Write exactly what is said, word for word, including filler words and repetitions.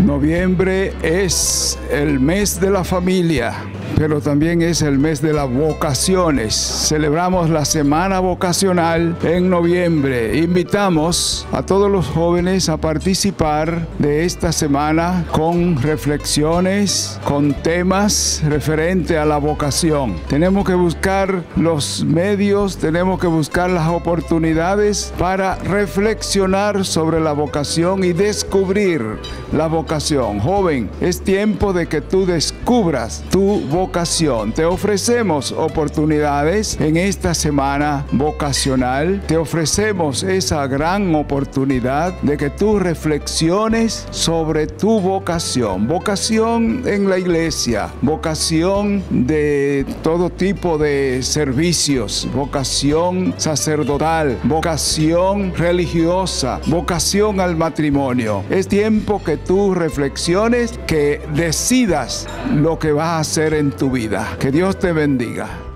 Noviembre es el mes de la familia, pero también es el mes de las vocaciones. Celebramos la semana vocacional en noviembre. Invitamos a todos los jóvenes a participar de esta semana con reflexiones, con temas referentes a la vocación. Tenemos que buscar los medios, tenemos que buscar las oportunidades para reflexionar sobre la vocación y descubrir la vocación. Joven, es tiempo de que tú descubras tu vocación. Te ofrecemos oportunidades en esta semana vocacional. Te ofrecemos esa gran oportunidad de que tú reflexiones sobre tu vocación. Vocación en la iglesia, vocación de todo tipo de servicios, vocación sacerdotal, vocación religiosa, vocación al matrimonio. Es tiempo que tú reflexiones, que decidas lo que vas a hacer en tu vida. Que Dios te bendiga.